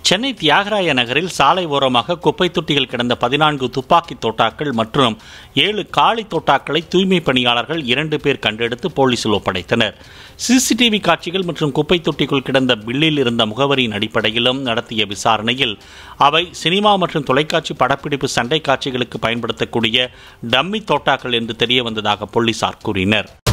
சென்னை தியாகராய நகரில் சாலை ஓரமாக குப்பை தொட்டிகள் கிடந்த 14 துப்பாக்கி தோட்டாக்கள் மற்றும் 7 காலி தோட்டாக்களை தூய்மை பணியாளர்கள் 2 பேர் கண்டெடுத்து போலீசில் ஒப்படைத்தனர். சிசிடிவி காட்சிகள் மற்றும் குப்பை தொட்டிக்குள் கிடந்த பில்லில் இருந்த முகவரியின் அடிப்படையிலும் நடத்திய விசாரணையில் அவை சினிமா மற்றும் தொலைக்காட்சி படப்பிடிப்பு சண்டை காட்சிகளுக்கு பயன்படுத்தக்கூடிய டம்மி தோட்டாக்கள் என்று தெரிய வந்ததாக போலீசார் கூறினர்.